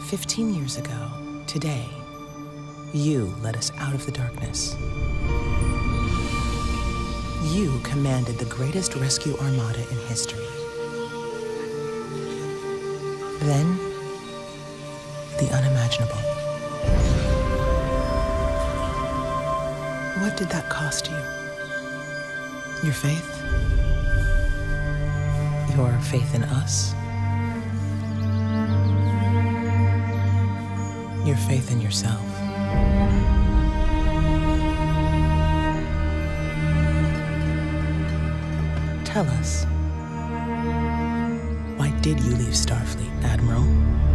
15 years ago, today, you led us out of the darkness. You commanded the greatest rescue armada in history. Then, the unimaginable. What did that cost you? Your faith? Your faith in us? Your faith in yourself? Tell us, why did you leave Starfleet, Admiral?